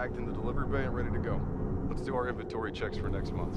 bagged in the delivery bay and ready to go. Let's do our inventory checks for next month.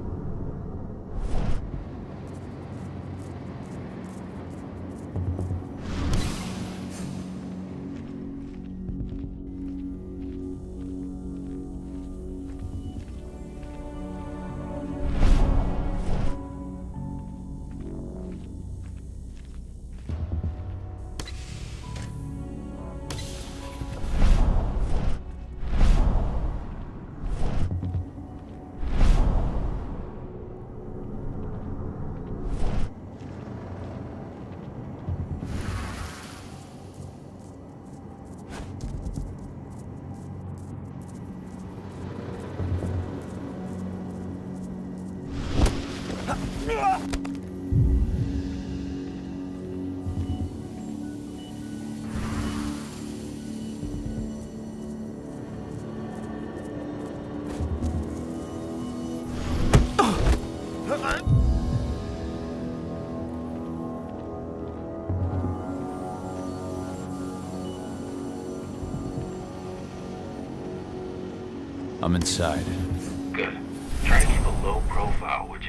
I'm inside. Good. Try to keep a low profile, would you?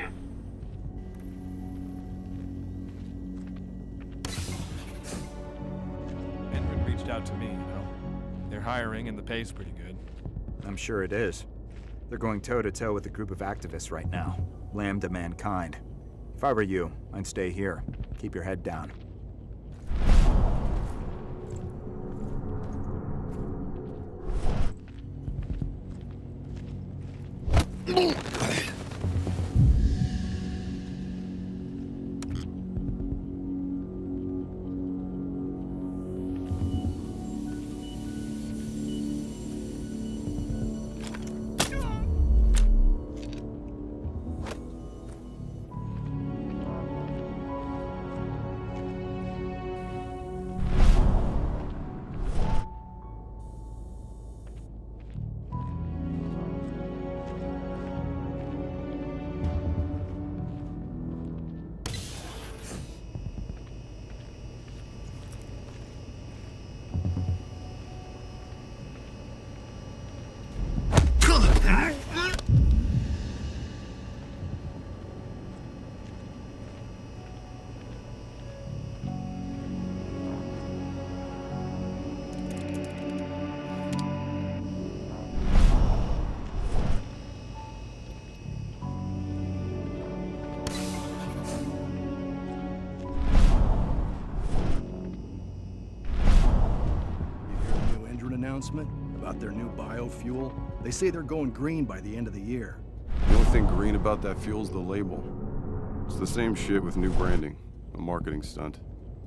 Enron reached out to me, you know. They're hiring and the pay's pretty good. I'm sure it is. They're going toe-to-toe with a group of activists right now. Lambda mankind. If I were you, I'd stay here. Keep your head down. Announcement about their new biofuel. They say they're going green by the end of the year. The only thing green about that fuel's the label. It's the same shit with new branding. A marketing stunt.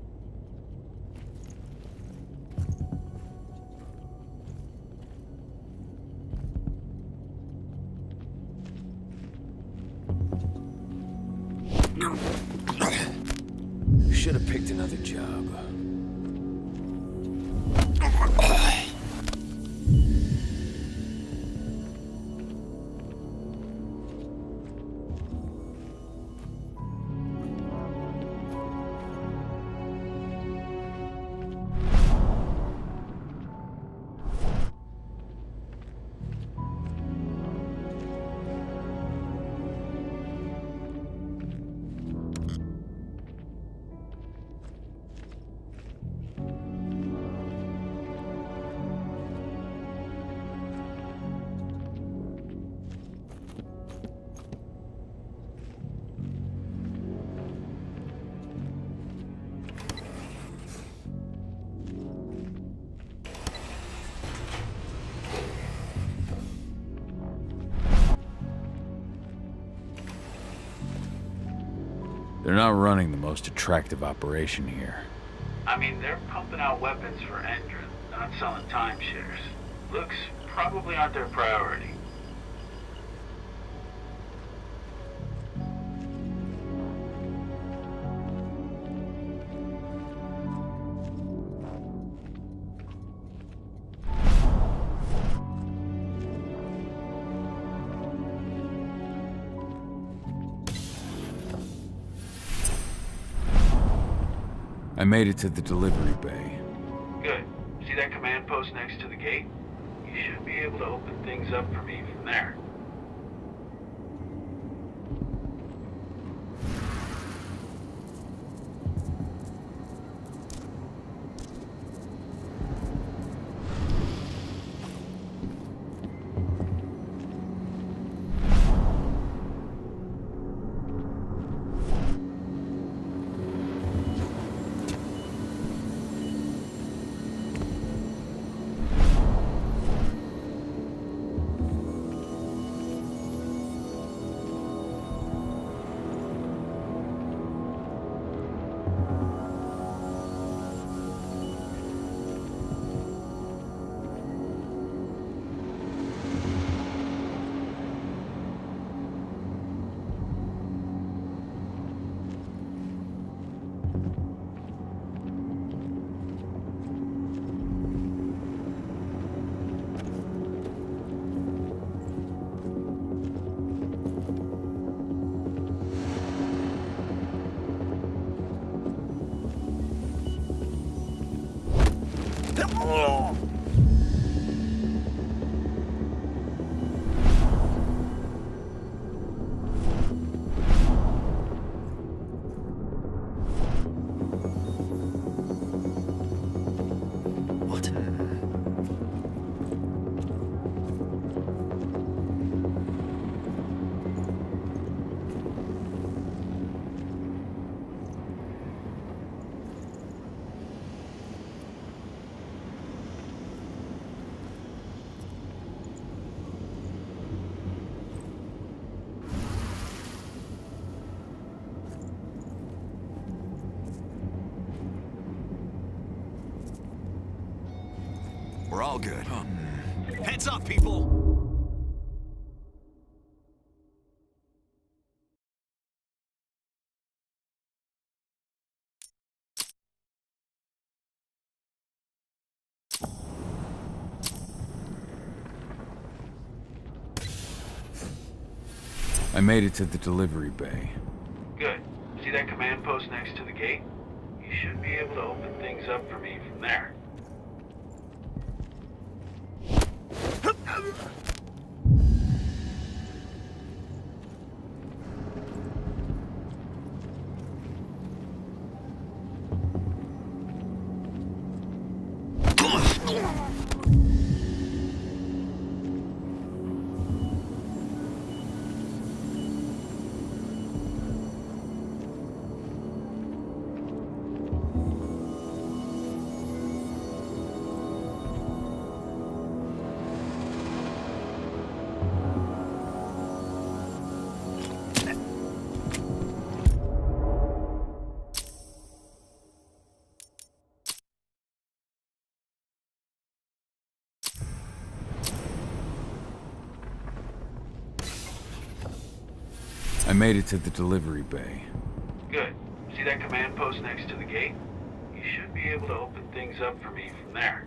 Should have picked another job. They're not running the most attractive operation here. I mean, they're pumping out weapons for Endron, not selling timeshares. Looks probably aren't their priority. I made it to the delivery bay. Good. See that command post next to the gate? You should be able to open things up for me from there. We're all good. Heads up, people! I made it to the delivery bay. Good. See that command post next to the gate? You should be able to open things up for me from there. I made it to the delivery bay. Good. See that command post next to the gate? You should be able to open things up for me from there.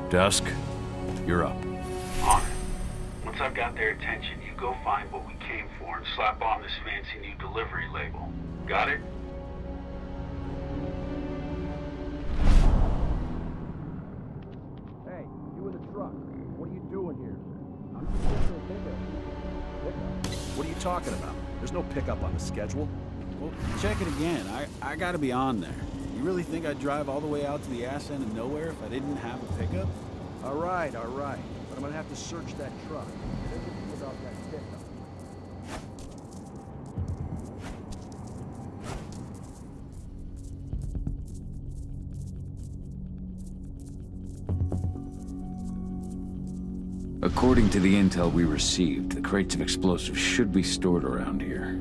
Dusk, you're up. On it. Once I've got their attention, you go find what we came for and slap on this fancy new delivery label. Got it? Hey, you in the truck. What are you doing here? I'm just getting a pickup. Pickup? What are you talking about? There's no pickup on the schedule. Well, check it again. I gotta be on there. You really think I'd drive all the way out to the ass end of nowhere if I didn't have a pickup? All right. But I'm gonna have to search that truck. Think about that pickup. According to the intel we received, the crates of explosives should be stored around here.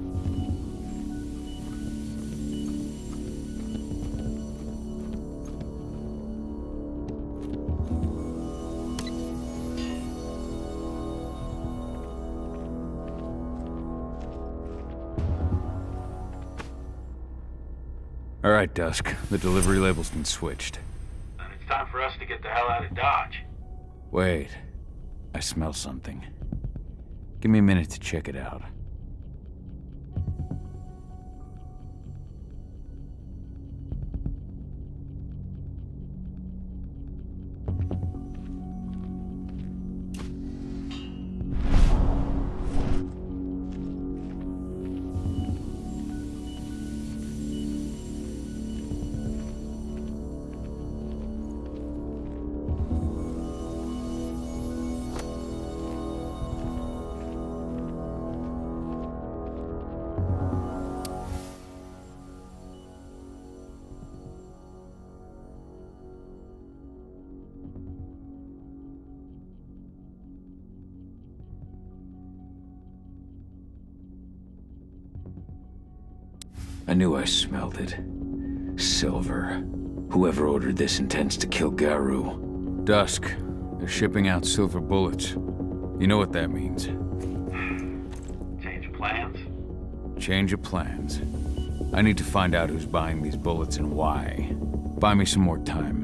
All right, Dusk. The delivery label's been switched. Then it's time for us to get the hell out of Dodge. Wait. I smell something. Give me a minute to check it out. I knew I smelled it. Silver. Whoever ordered this intends to kill Garou. Dusk. They're shipping out silver bullets. You know what that means. Change of plans? Change of plans. I need to find out who's buying these bullets and why. Buy me some more time.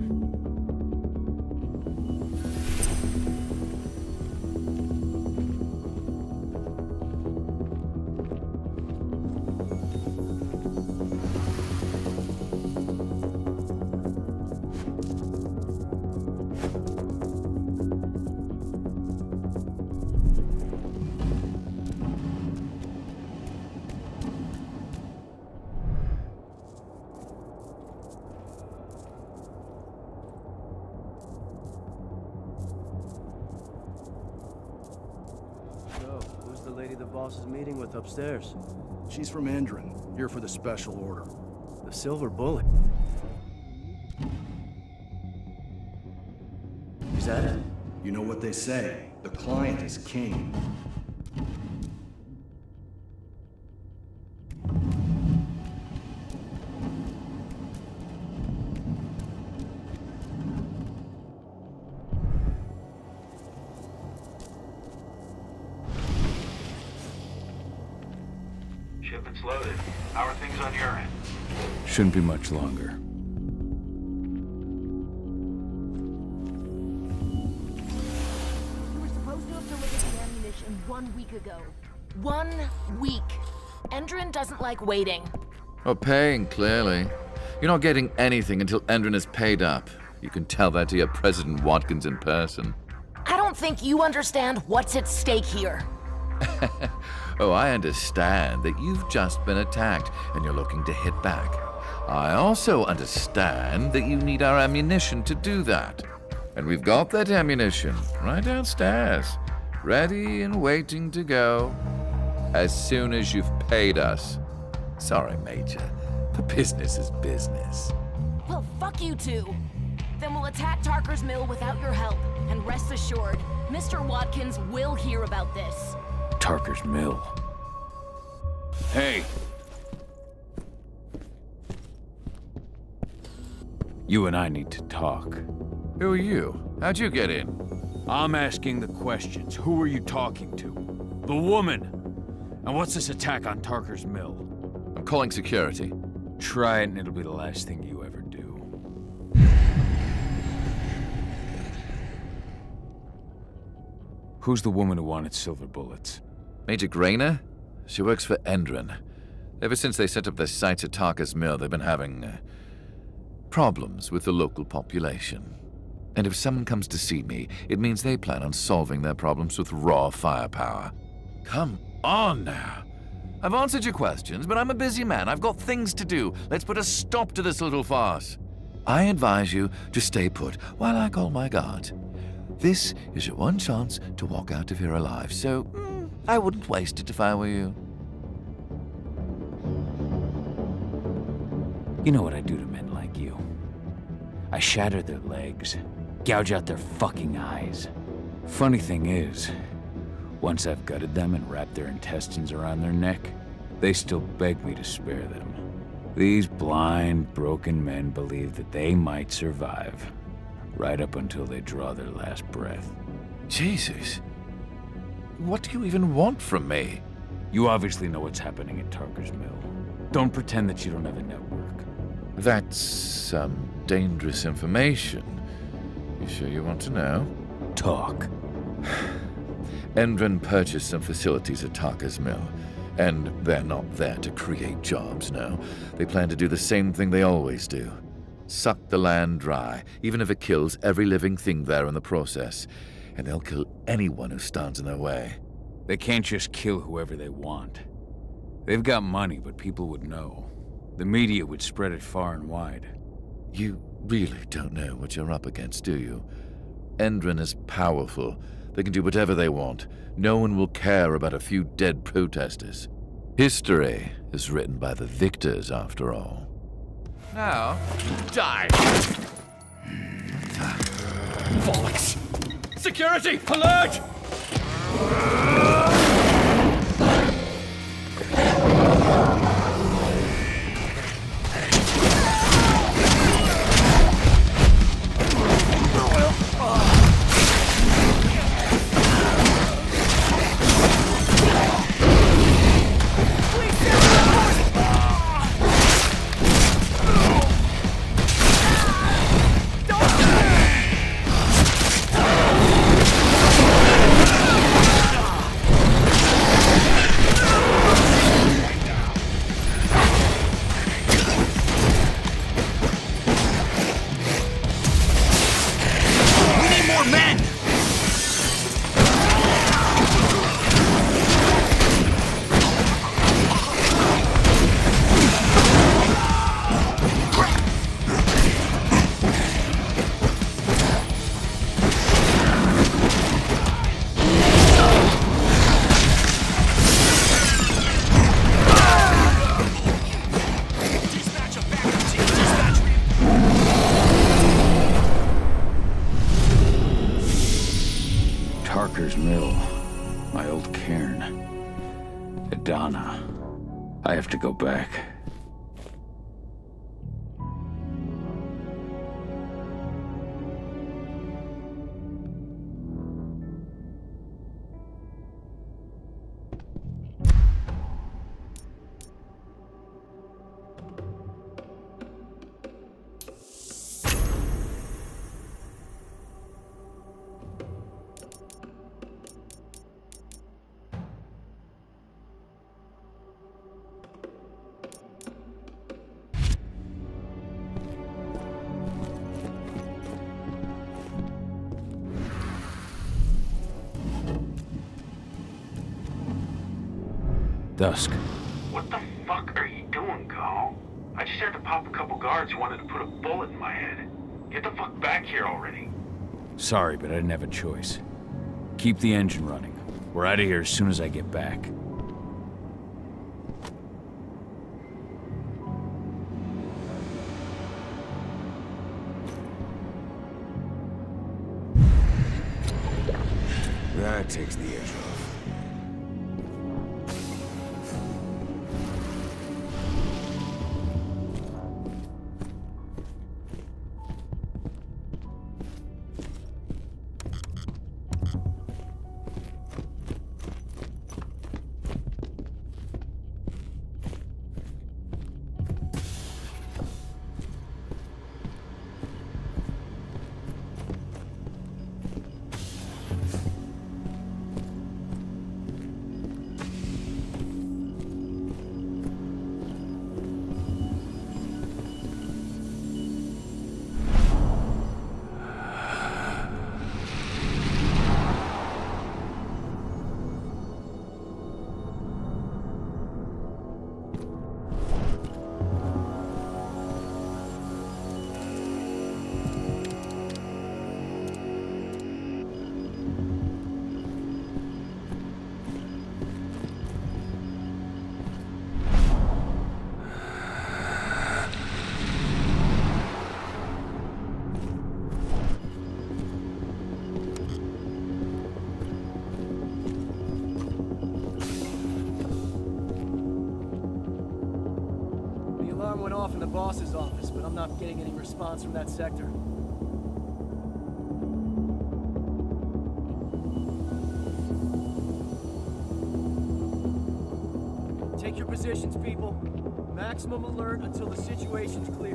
Boss is meeting with upstairs. She's from Endron, here for the special order. The silver bullet. Is that it? You know what they say, the client is king. Shipment's loaded. How are things on your end? Shouldn't be much longer. You were supposed to have delivered the ammunition 1 week ago. 1 week. Endron doesn't like waiting. Oh, paying, clearly. You're not getting anything until Endron is paid up. You can tell that to your President Watkins in person. I don't think you understand what's at stake here. Oh, I understand that you've just been attacked and you're looking to hit back. I also understand that you need our ammunition to do that. And we've got that ammunition right downstairs, ready and waiting to go as soon as you've paid us. Sorry, Major, but business is business. Well, fuck you two. Then we'll attack Tarker's mill without your help. And rest assured, Mr. Watkins will hear about this. Tarker's mill. Hey! You and I need to talk. Who are you? How'd you get in? I'm asking the questions. Who are you talking to? The woman! And what's this attack on Tarker's mill? I'm calling security. Try it and it'll be the last thing you ever do. Who's the woman who wanted silver bullets? Major Grainer? She works for Endron. Ever since they set up their sites at Tarka's Mill, they've been having problems with the local population. And if someone comes to see me, it means they plan on solving their problems with raw firepower. Come on now. I've answered your questions, but I'm a busy man. I've got things to do. Let's put a stop to this little farce. I advise you to stay put while I call my guards. This is your one chance to walk out of here alive, so I wouldn't waste it if I were you. You know what I do to men like you? I shatter their legs, gouge out their fucking eyes. Funny thing is, once I've gutted them and wrapped their intestines around their neck, they still beg me to spare them. These blind, broken men believe that they might survive, right up until they draw their last breath. Jesus. What do you even want from me? You obviously know what's happening at Tarka's Mill. Don't pretend that you don't have a network. That's some dangerous information. You sure you want to know? Talk. Endron purchased some facilities at Tarka's Mill, and they're not there to create jobs, no. They plan to do the same thing they always do. Suck the land dry, even if it kills every living thing there in the process. And they'll kill anyone who stands in their way. They can't just kill whoever they want. They've got money, but people would know. The media would spread it far and wide. You really don't know what you're up against, do you? Endron is powerful. They can do whatever they want. No one will care about a few dead protesters. History is written by the victors, after all. Now, die! Bollocks! Security! Alert! Tarka's Mill, my old cairn. Adana. I have to go back. Dusk. What the fuck are you doing, Carl? I just had to pop a couple guards who wanted to put a bullet in my head. Get the fuck back here already. Sorry, but I didn't have a choice. Keep the engine running. We're out of here as soon as I get back. That takes the edge off. went off in the boss's office, but I'm not getting any response from that sector. Take your positions, people. Maximum alert until the situation's clear.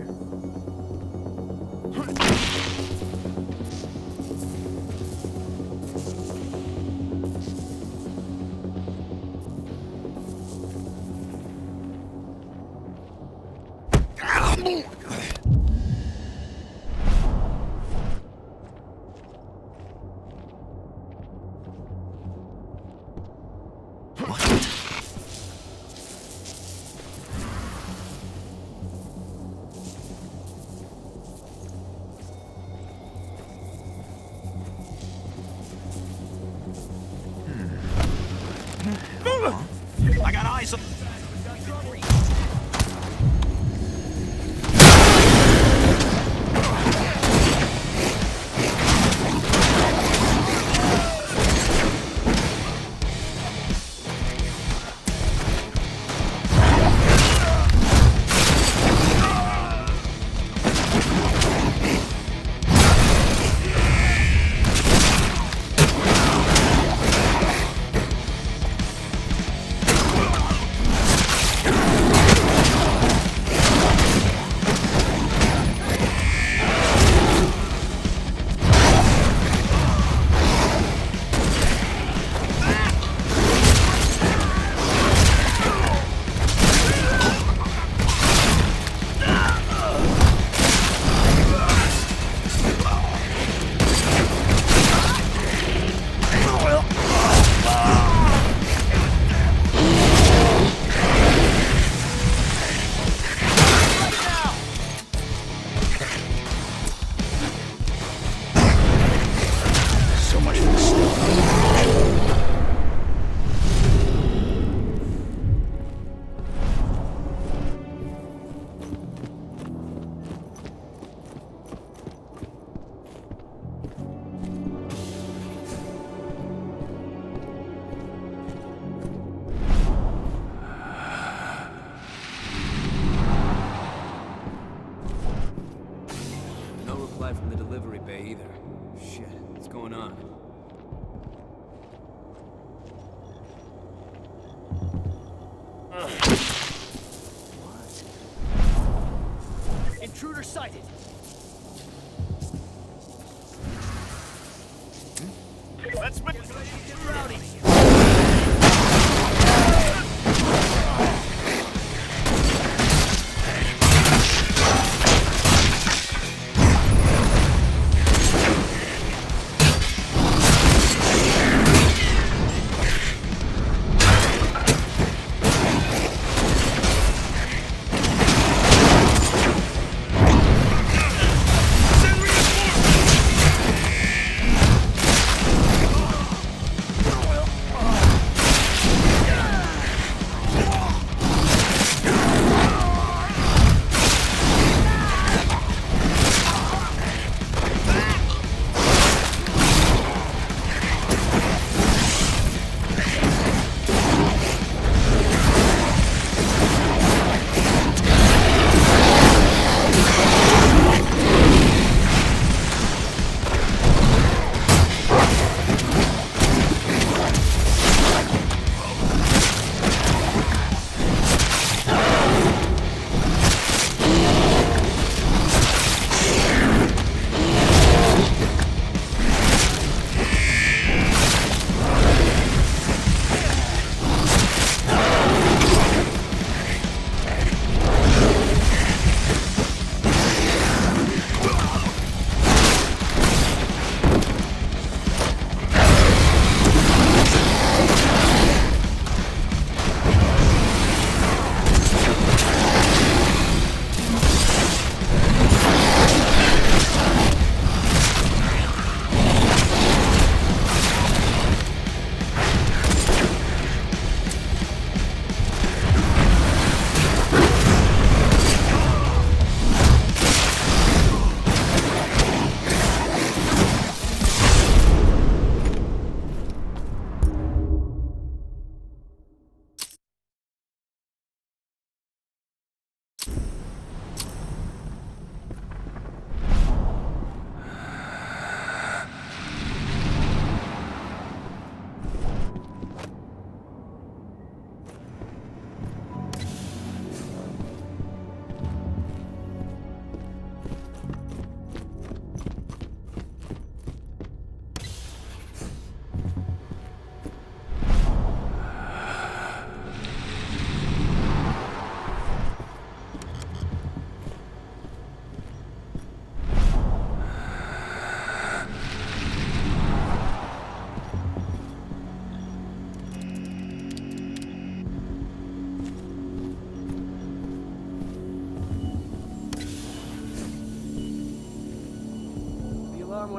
I got eyes on... From the delivery bay either. Shit, what's going on? What? Intruder sighted. Let's make it rowdy.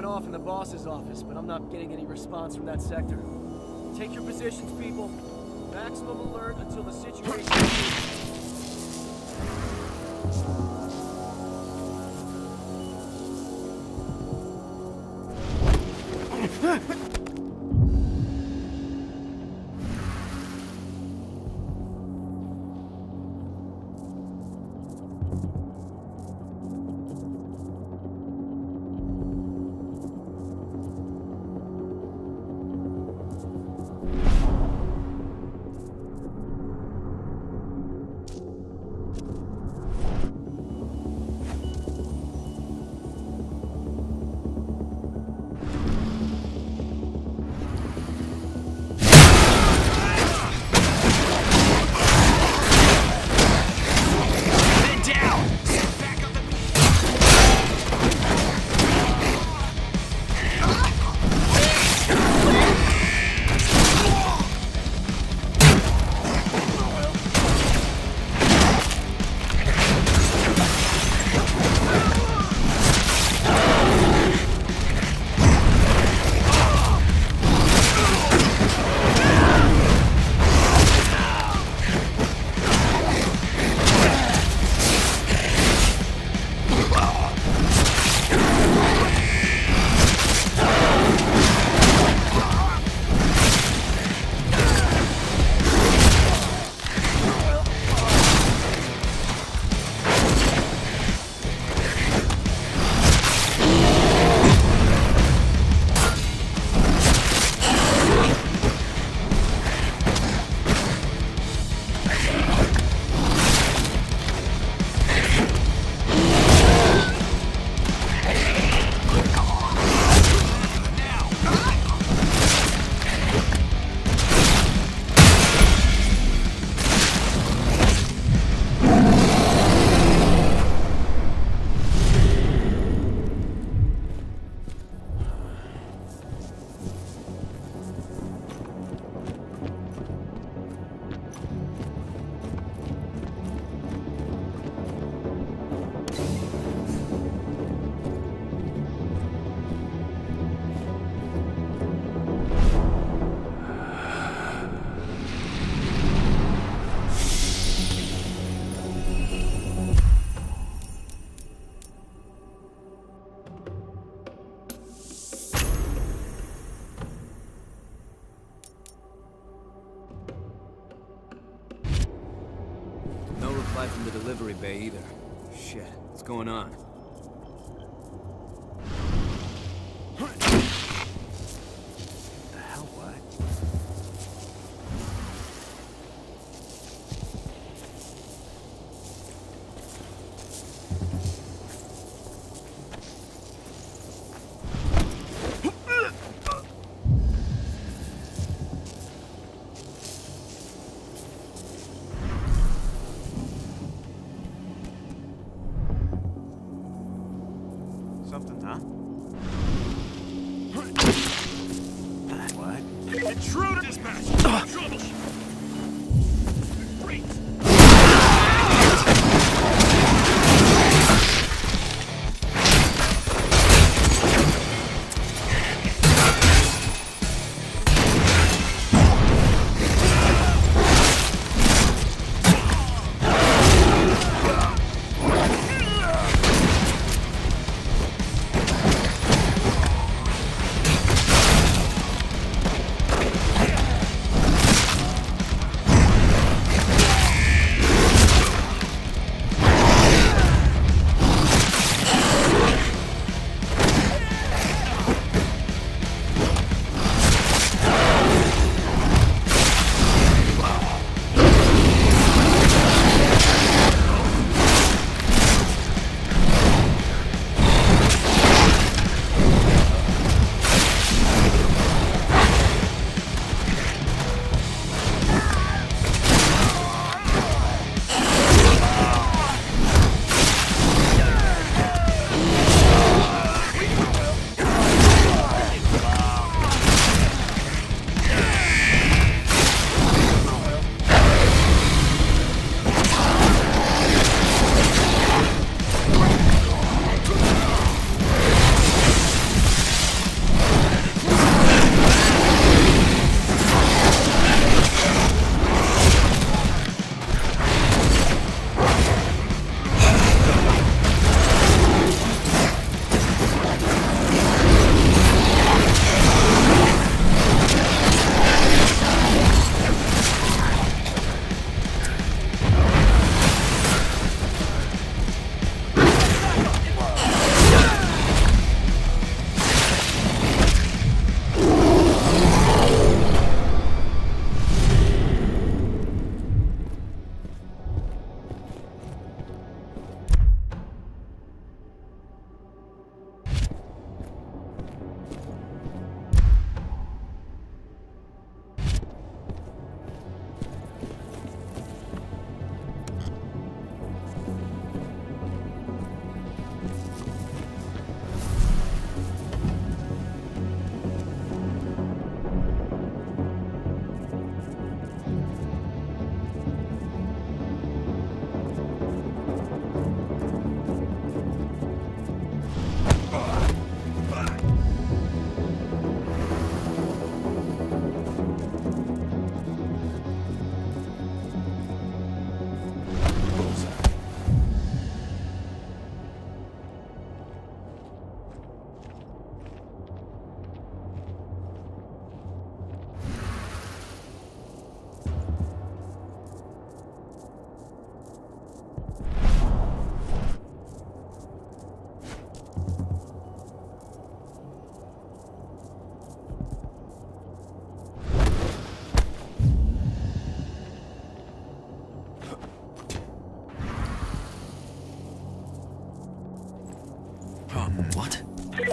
off in the boss's office, but I'm not getting any response from that sector. Take your positions, people. Maximum alert until the situation is... From the delivery bay either. Shit, what's going on? The hell, what? Something, huh? What? Intruder dispatch! Trouble! Great!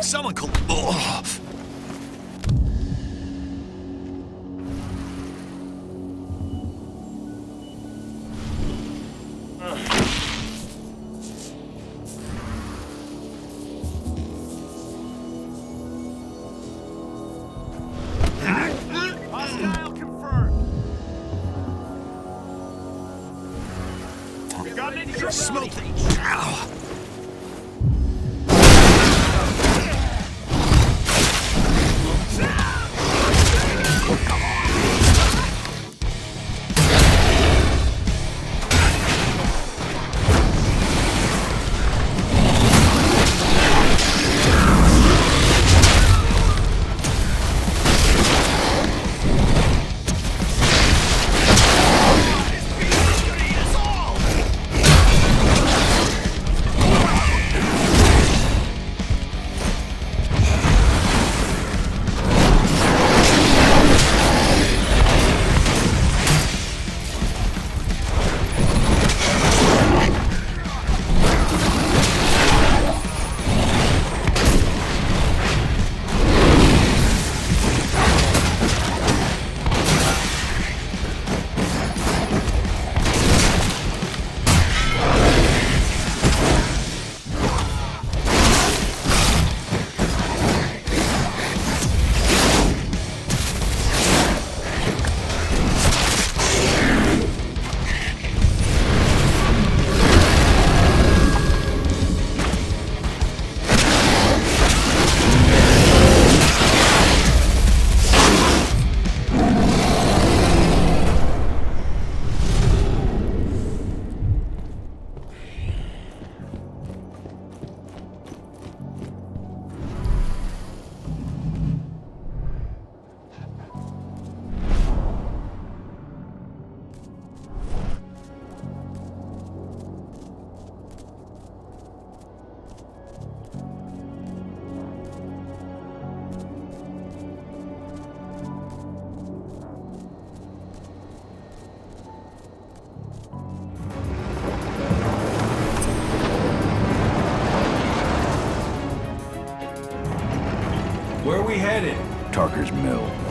Someone call... Oh. Hostile confirmed. Got an enemy Smoke around. the... Ow. Where are we headed? Tarker's Mill.